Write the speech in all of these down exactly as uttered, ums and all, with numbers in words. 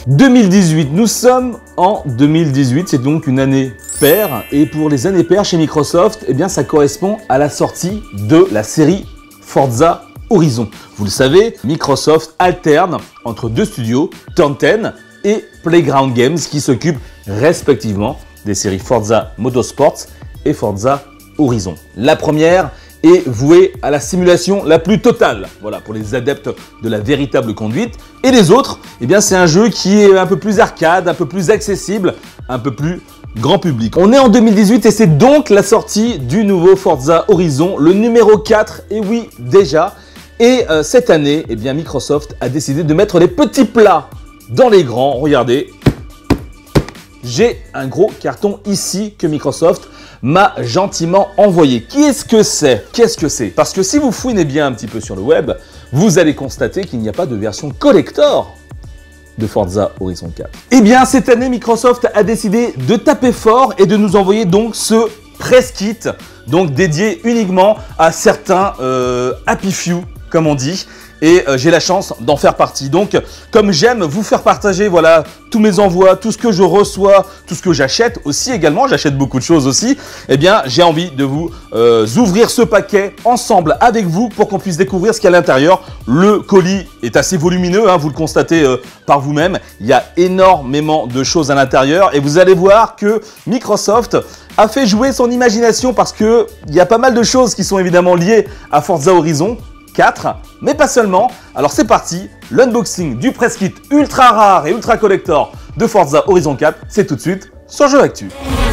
deux mille dix-huit, nous sommes en deux mille dix-huit, c'est donc une année paire. Et pour les années paires chez Microsoft, eh bien, ça correspond à la sortie de la série Forza Horizon. Vous le savez, Microsoft alterne entre deux studios, Turn dix et Playground Games, qui s'occupent respectivement des séries Forza Motorsport et Forza Horizon. La première est vouée à la simulation la plus totale, voilà, pour les adeptes de la véritable conduite. Et les autres, eh bien, c'est un jeu qui est un peu plus arcade, un peu plus accessible, un peu plus grand public. On est en deux mille dix-huit et c'est donc la sortie du nouveau Forza Horizon, le numéro quatre, et oui, déjà. Et euh, cette année, eh bien, Microsoft a décidé de mettre les petits plats dans les grands. Regardez, j'ai un gros carton ici que Microsoft m'a gentiment envoyé. Qu'est-ce que c'est? Qu'est-ce que c'est? Parce que si vous fouinez bien un petit peu sur le web, vous allez constater qu'il n'y a pas de version collector de Forza Horizon quatre. Eh bien, cette année, Microsoft a décidé de taper fort et de nous envoyer donc ce press kit, donc dédié uniquement à certains euh, Happy Few, comme on dit. Et euh, j'ai la chance d'en faire partie. Donc, comme j'aime vous faire partager, voilà, tous mes envois, tout ce que je reçois, tout ce que j'achète aussi également, j'achète beaucoup de choses aussi, eh bien, j'ai envie de vous euh, ouvrir ce paquet ensemble avec vous pour qu'on puisse découvrir ce qu'il y a à l'intérieur. Le colis est assez volumineux, hein, vous le constatez euh, par vous-même. Il y a énormément de choses à l'intérieur et vous allez voir que Microsoft a fait jouer son imagination parce qu'il y a pas mal de choses qui sont évidemment liées à Forza Horizon quatre, mais pas seulement. Alors c'est parti, l'unboxing du press kit ultra rare et ultra collector de Forza Horizon quatre, c'est tout de suite sur Jeux Actu.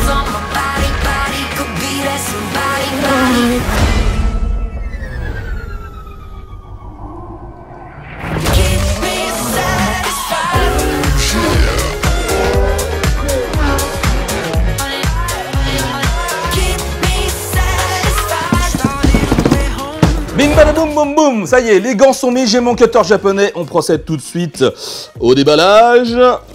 Bing badaboum boum boum, ça y est, les gants sont mis, j'ai mon cutter japonais, on procède tout de suite au déballage.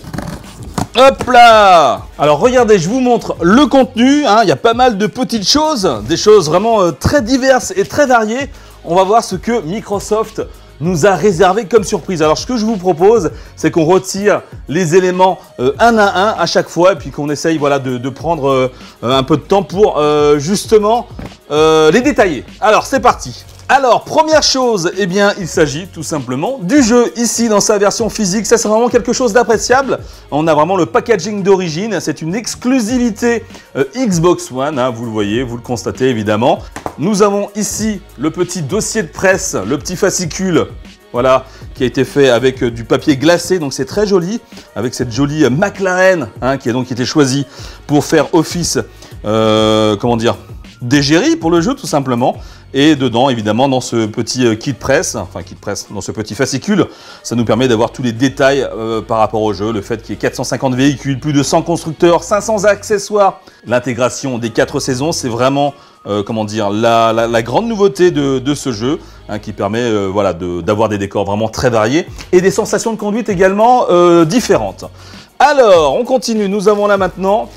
Hop là! Alors regardez, je vous montre le contenu, hein, il y a pas mal de petites choses, des choses vraiment euh, très diverses et très variées. On va voir ce que Microsoft nous a réservé comme surprise. Alors ce que je vous propose, c'est qu'on retire les éléments euh, un à un à chaque fois et puis qu'on essaye, voilà, de, de prendre euh, un peu de temps pour euh, justement euh, les détailler. Alors c'est parti! Alors, première chose, eh bien, il s'agit tout simplement du jeu ici dans sa version physique. Ça, c'est vraiment quelque chose d'appréciable. On a vraiment le packaging d'origine. C'est une exclusivité euh, Xbox One, hein, vous le voyez, vous le constatez évidemment. Nous avons ici le petit dossier de presse, le petit fascicule, voilà, qui a été fait avec euh, du papier glacé. Donc, c'est très joli, avec cette jolie euh, McLaren, hein, qui a donc été choisie pour faire office, euh, comment dire, d'égérie pour le jeu tout simplement. Et dedans, évidemment, dans ce petit kit presse, enfin kit presse, dans ce petit fascicule, ça nous permet d'avoir tous les détails euh, par rapport au jeu. Le fait qu'il y ait quatre cent cinquante véhicules, plus de cent constructeurs, cinq cents accessoires. L'intégration des quatre saisons, c'est vraiment, euh, comment dire, la, la, la grande nouveauté de, de ce jeu, hein, qui permet euh, voilà, d'avoir de, des décors vraiment très variés et des sensations de conduite également euh, différentes. Alors, on continue. Nous avons là maintenant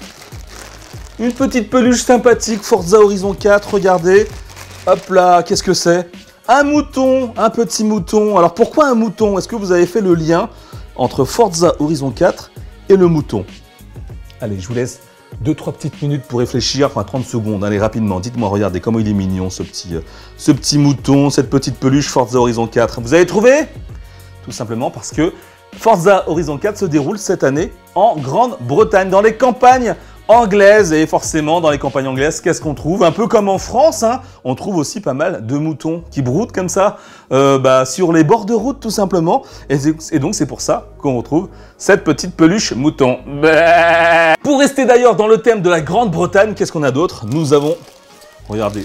une petite peluche sympathique Forza Horizon quatre, regardez. Hop là, qu'est-ce que c'est? Un mouton, un petit mouton. Alors pourquoi un mouton? Est-ce que vous avez fait le lien entre Forza Horizon quatre et le mouton? Allez, je vous laisse deux trois petites minutes pour réfléchir, enfin trente secondes, allez rapidement. Dites-moi, regardez comment il est mignon ce petit, euh, ce petit mouton, cette petite peluche Forza Horizon quatre. Vous avez trouvé? Tout simplement parce que Forza Horizon quatre se déroule cette année en Grande-Bretagne, dans les campagnes anglaise, et forcément dans les campagnes anglaises, qu'est-ce qu'on trouve? Un peu comme en France, hein, on trouve aussi pas mal de moutons qui broutent comme ça euh, bah, sur les bords de route tout simplement, et, et donc c'est pour ça qu'on retrouve cette petite peluche mouton. Bah. Pour rester d'ailleurs dans le thème de la Grande-Bretagne, qu'est-ce qu'on a d'autre? Nous avons, regardez,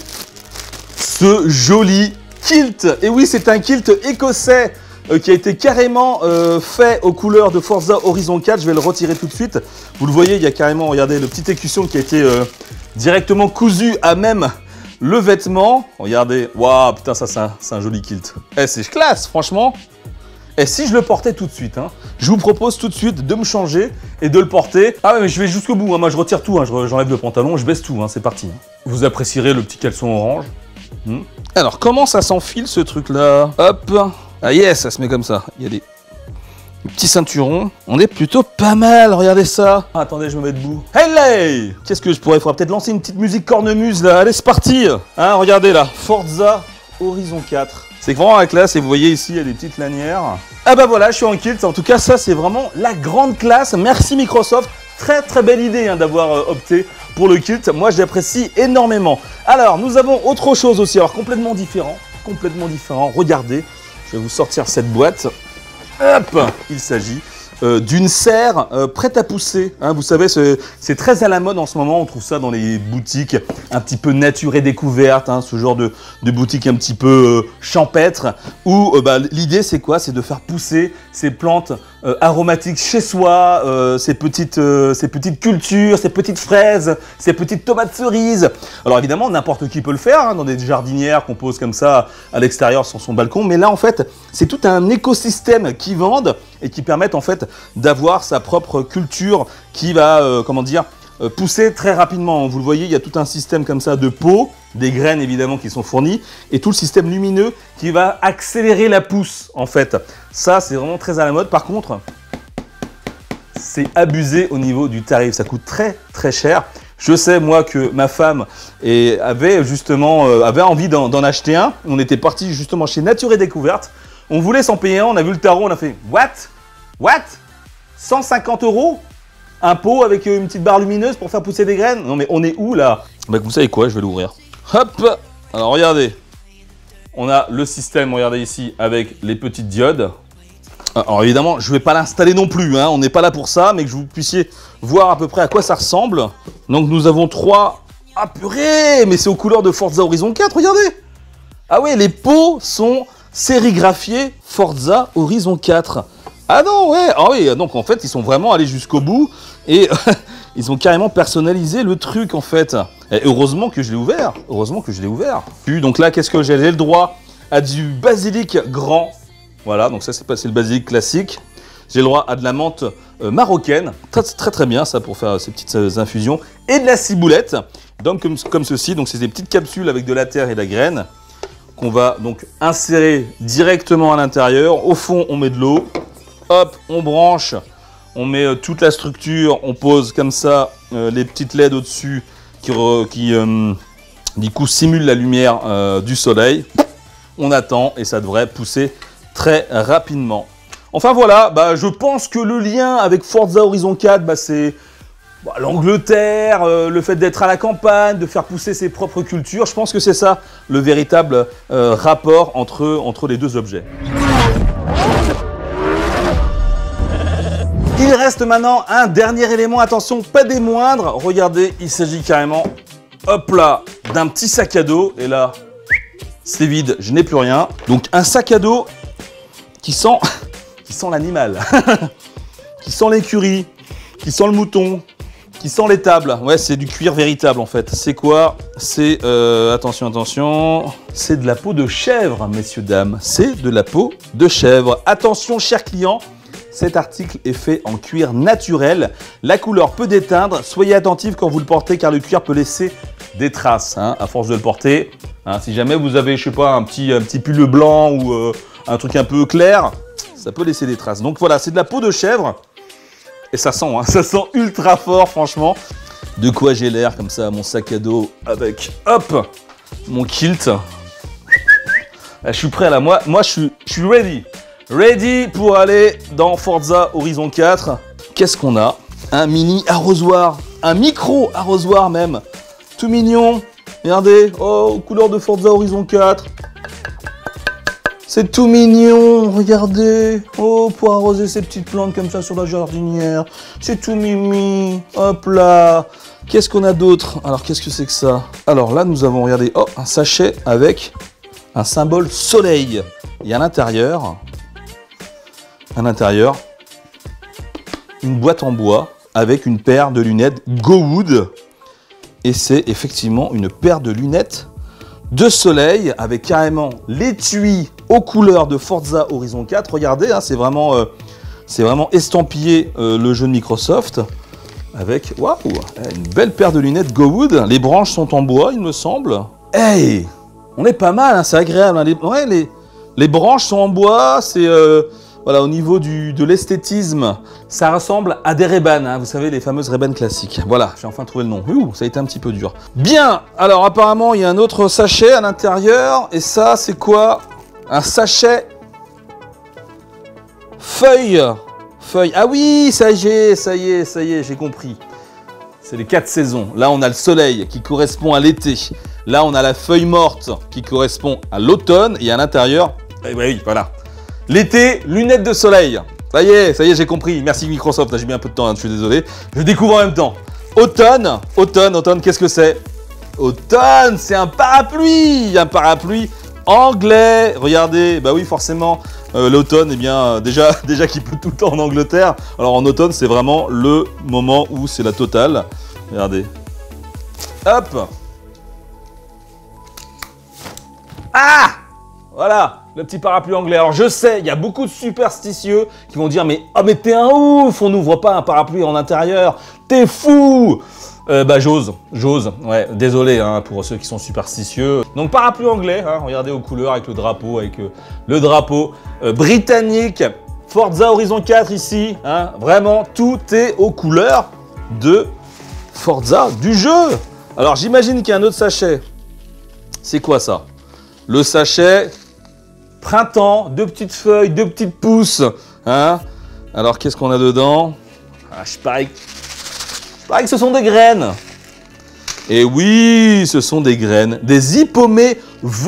ce joli kilt, et oui, c'est un kilt écossais Euh, qui a été carrément euh, fait aux couleurs de Forza Horizon quatre. Je vais le retirer tout de suite. Vous le voyez, il y a carrément, regardez, le petit écusson qui a été euh, directement cousu à même le vêtement. Regardez, waouh, putain, ça c'est un, un joli kilt. Eh, c'est classe, franchement. Et si je le portais tout de suite, hein, je vous propose tout de suite de me changer et de le porter. Ah ouais, mais je vais jusqu'au bout, hein. Moi je retire tout, hein. J'enlève le pantalon, je baisse tout, hein. C'est parti. Vous apprécierez le petit caleçon orange. Hmm. Alors, comment ça s'enfile ce truc-là? Hop. Ah yes, ça se met comme ça. Il y a des, Petit ceinturon, on est plutôt pas mal, regardez ça. Ah, attendez, je me mets debout. Hey, qu'est-ce que je pourrais, il faudrait peut-être lancer une petite musique cornemuse là, allez c'est parti. Hein, regardez là, Forza Horizon quatre. C'est vraiment la classe et vous voyez ici il y a des petites lanières. Ah bah voilà, je suis en kilt, en tout cas ça c'est vraiment la grande classe. Merci Microsoft, très très belle idée hein, d'avoir euh, opté pour le kilt, moi j'apprécie énormément. Alors nous avons autre chose aussi, alors complètement différent, complètement différent, regardez, je vais vous sortir cette boîte. Hop, il s'agit euh, d'une serre euh, prête à pousser. Hein, vous savez, c'est très à la mode en ce moment. On trouve ça dans les boutiques un petit peu nature et découverte, hein, ce genre de, de boutique un petit peu euh, champêtre. Où euh, bah, l'idée, c'est quoi? C'est de faire pousser ces plantes euh, aromatiques chez soi, euh, ces, petites, euh, ces petites cultures, ces petites fraises, ces petites tomates cerises. Alors évidemment, n'importe qui peut le faire, hein, dans des jardinières qu'on pose comme ça à l'extérieur sur son balcon. Mais là, en fait, c'est tout un écosystème qui vendent et qui permettent en fait d'avoir sa propre culture qui va, euh, comment dire, euh, pousser très rapidement. Vous le voyez, il y a tout un système comme ça de pots, des graines évidemment qui sont fournies et tout le système lumineux qui va accélérer la pousse en fait. Ça, c'est vraiment très à la mode. Par contre, c'est abusé au niveau du tarif. Ça coûte très très cher. Je sais moi que ma femme et avait justement euh, avait envie d'en acheter un. On était parti justement chez Nature et Découverte. On voulait s'en payer un, on a vu le tarot, on a fait « What ? What ? cent cinquante euros ? Un pot avec une petite barre lumineuse pour faire pousser des graines ? Non mais on est où là ?» Bah vous savez quoi, je vais l'ouvrir. Hop ! Alors regardez, on a le système, regardez ici, avec les petites diodes. Alors évidemment, je ne vais pas l'installer non plus, hein, on n'est pas là pour ça, mais que vous puissiez voir à peu près à quoi ça ressemble. Donc nous avons trois... Ah purée, mais c'est aux couleurs de Forza Horizon quatre, regardez ! Ah oui, les pots sont... sérigraphié Forza Horizon quatre. Ah non, ouais, ah oui, donc en fait, ils sont vraiment allés jusqu'au bout et ils ont carrément personnalisé le truc en fait. Et heureusement que je l'ai ouvert, heureusement que je l'ai ouvert. Puis donc là, qu'est-ce que j'ai? J'ai le droit à du basilic grand. Voilà, donc ça c'est passé le basilic classique. J'ai le droit à de la menthe euh, marocaine, très, très très bien ça pour faire ces petites euh, infusions. Et de la ciboulette, donc comme, comme ceci, donc c'est des petites capsules avec de la terre et de la graine qu'on va donc insérer directement à l'intérieur. Au fond, on met de l'eau. Hop, on branche. On met euh, toute la structure. On pose comme ça euh, les petites L E D au-dessus qui, re, qui euh, du coup, simulent la lumière euh, du soleil. On attend et ça devrait pousser très rapidement. Enfin voilà, bah, je pense que le lien avec Forza Horizon quatre, bah, c'est... Bah, l'Angleterre, euh, le fait d'être à la campagne, de faire pousser ses propres cultures, je pense que c'est ça le véritable euh, rapport entre, entre les deux objets. Il reste maintenant un dernier élément, attention, pas des moindres. Regardez, il s'agit carrément, hop là, d'un petit sac à dos. Et là, c'est vide, je n'ai plus rien. Donc un sac à dos qui sent, qui sent l'animal, qui sent l'écurie, qui sent le mouton, qui sent les tables. Ouais, c'est du cuir véritable en fait. C'est quoi? C'est, euh, attention, attention, c'est de la peau de chèvre, messieurs, dames. C'est de la peau de chèvre. Attention, chers clients, cet article est fait en cuir naturel. La couleur peut déteindre. Soyez attentifs quand vous le portez car le cuir peut laisser des traces hein, à force de le porter. Hein, si jamais vous avez, je sais pas, un petit, un petit pull blanc ou euh, un truc un peu clair, ça peut laisser des traces. Donc voilà, c'est de la peau de chèvre. Et ça sent, hein, ça sent ultra fort, franchement. De quoi j'ai l'air comme ça, mon sac à dos avec, hop, mon kilt. Là, je suis prêt là, moi, moi je suis, je suis ready. Ready pour aller dans Forza Horizon quatre. Qu'est-ce qu'on a? Un mini arrosoir, un micro arrosoir même. Tout mignon. Regardez, oh, couleur de Forza Horizon quatre. C'est tout mignon, regardez. Oh, pour arroser ces petites plantes comme ça sur la jardinière. C'est tout mimi. Hop là. Qu'est-ce qu'on a d'autre? Alors, qu'est-ce que c'est que ça? Alors là, nous avons, regardé, oh, un sachet avec un symbole soleil. Et à l'intérieur, à l'intérieur, une boîte en bois avec une paire de lunettes GoWood. Et c'est effectivement une paire de lunettes de soleil avec carrément l'étui aux couleurs de Forza Horizon quatre. Regardez, hein, c'est vraiment, euh, c'est vraiment estampillé euh, le jeu de Microsoft avec waouh, une belle paire de lunettes GoWood. Les branches sont en bois, il me semble. Hey, on est pas mal, hein, c'est agréable. Hein, les, ouais, les, les branches sont en bois, c'est euh, voilà, au niveau du, de l'esthétisme, ça ressemble à des Ray-Ban, hein, vous savez, les fameuses Ray-Ban classiques. Voilà, j'ai enfin trouvé le nom. Ouh, ça a été un petit peu dur. Bien, alors apparemment, il y a un autre sachet à l'intérieur. Et ça, c'est quoi? Un sachet feuille. Feuille. Ah oui, ça y est, ça y est, ça y est, j'ai compris. C'est les quatre saisons. Là, on a le soleil qui correspond à l'été. Là, on a la feuille morte qui correspond à l'automne. Et à l'intérieur, eh ben oui, voilà. L'été, lunettes de soleil. Ça y est, ça y est, j'ai compris. Merci Microsoft, j'ai mis un peu de temps, hein, je suis désolé. Je découvre en même temps. Automne, automne, automne, qu'est-ce que c'est? Automne, c'est un parapluie. Un parapluie anglais. Regardez, bah oui, forcément, euh, l'automne, eh bien, euh, déjà, déjà qu'il peut tout le temps en Angleterre. Alors en automne, c'est vraiment le moment où c'est la totale. Regardez. Hop. Ah! Voilà, le petit parapluie anglais. Alors je sais, il y a beaucoup de superstitieux qui vont dire « Mais oh mais t'es un ouf, on n'ouvre pas un parapluie en intérieur, t'es fou !» euh, Bah j'ose, j'ose, ouais, désolé hein, pour ceux qui sont superstitieux. Donc parapluie anglais, hein, regardez aux couleurs avec le drapeau, avec euh, le drapeau euh, britannique, Forza Horizon quatre ici, hein, vraiment tout est aux couleurs de Forza du jeu. Alors j'imagine qu'il y a un autre sachet. C'est quoi ça? Le sachet printemps, deux petites feuilles, deux petites pousses. Hein? Alors, qu'est-ce qu'on a dedans? Ah, je parie, je parie que ce sont des graines. Et oui, ce sont des graines. Des hippomées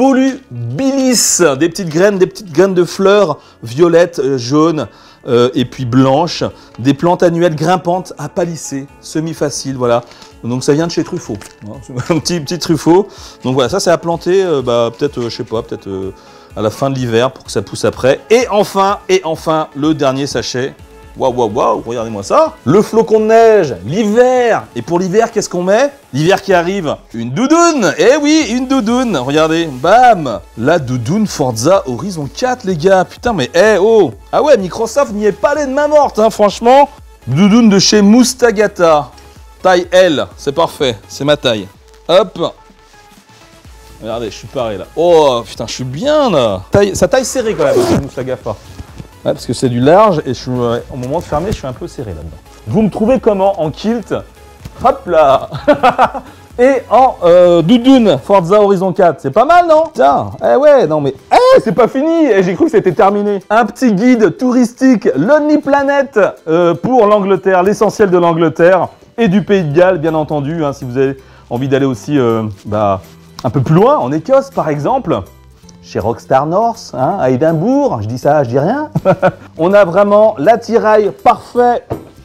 volubilis. Des petites graines, des petites graines de fleurs violettes, euh, jaunes euh, et puis blanches. Des plantes annuelles grimpantes à palisser, semi-facile, voilà. Donc ça vient de chez Truffaut. Un petit, petit Truffaut. Donc voilà, ça c'est à planter, euh, bah, peut-être, euh, je sais pas, peut-être... Euh, à la fin de l'hiver pour que ça pousse après. Et enfin, et enfin, le dernier sachet. Waouh, waouh, waouh, regardez-moi ça. Le flocon de neige, l'hiver. Et pour l'hiver, qu'est-ce qu'on met? L'hiver qui arrive, une doudoune. Eh oui, une doudoune. Regardez, bam. La doudoune Forza Horizon quatre, les gars. Putain, mais eh, oh. Ah ouais, Microsoft n'y est pas allé de main morte, hein, franchement. Doudoune de chez Moustagata. Taille L, c'est parfait, c'est ma taille. Hop. Regardez, je suis paré là. Oh putain, je suis bien là. Taille, ça taille serré quand même, hein, Moustagata. Ouais, parce que c'est du large et je suis, ouais, au moment de fermer, je suis un peu serré là-dedans. Vous me trouvez comment? En kilt? Hop là. Et en euh, doudoune Forza Horizon quatre. C'est pas mal, non? Tiens, eh ouais, non mais... Eh, c'est pas fini. Eh, j'ai cru que c'était terminé. Un petit guide touristique, Lonely Planet, euh, pour l'Angleterre, l'essentiel de l'Angleterre et du Pays de Galles, bien entendu, hein, si vous avez envie d'aller aussi... Euh, bah, un peu plus loin, en Écosse par exemple, chez Rockstar North, hein, à Édimbourg, je dis ça, je dis rien. On a vraiment l'attirail parfait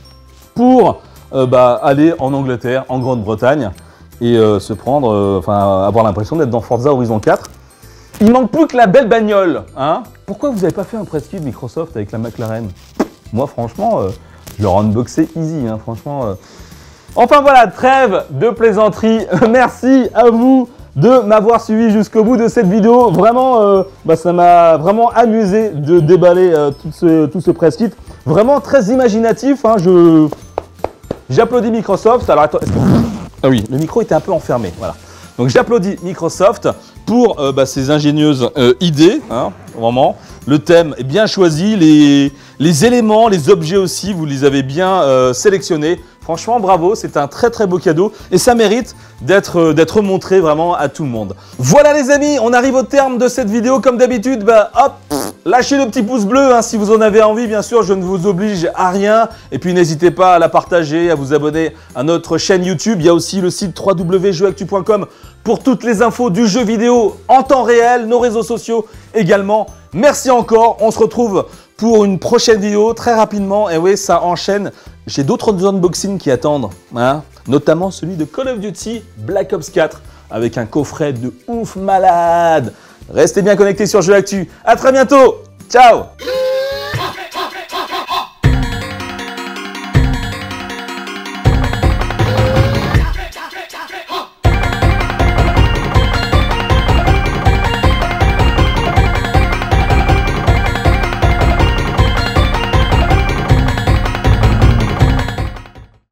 pour euh, bah, aller en Angleterre, en Grande-Bretagne, et euh, se prendre, euh, enfin avoir l'impression d'être dans Forza Horizon quatre. Il manque plus que la belle bagnole. Hein. Pourquoi vous n'avez pas fait un press kit Microsoft avec la McLaren? Moi franchement, euh, je leur unboxé easy, hein, franchement. Euh. Enfin voilà, trêve de plaisanterie. Merci à vous de m'avoir suivi jusqu'au bout de cette vidéo. Vraiment, euh, bah, ça m'a vraiment amusé de déballer euh, tout ce, tout ce press kit. Vraiment très imaginatif. Hein, je... J'applaudis Microsoft. Alors attends, ah oui, le micro était un peu enfermé. Voilà. Donc j'applaudis Microsoft pour euh, bah, ces ingénieuses euh, idées. Hein, vraiment. Le thème est bien choisi. Les, les éléments, les objets aussi, vous les avez bien euh, sélectionnés. Franchement, bravo, c'est un très très beau cadeau et ça mérite d'être euh, d'être montré vraiment à tout le monde. Voilà les amis, on arrive au terme de cette vidéo. Comme d'habitude, bah hop, pff, lâchez le petit pouce bleu hein, si vous en avez envie. Bien sûr, je ne vous oblige à rien. Et puis n'hésitez pas à la partager, à vous abonner à notre chaîne YouTube. Il y a aussi le site w w w point jeux actu point com pour toutes les infos du jeu vidéo en temps réel, nos réseaux sociaux également. Merci encore, on se retrouve pour une prochaine vidéo très rapidement. Et oui, ça enchaîne. J'ai d'autres unboxings qui attendent, hein, notamment celui de Call of Duty Black Ops quatre avec un coffret de ouf malade. Restez bien connectés sur Jeux Actu. À très bientôt. Ciao.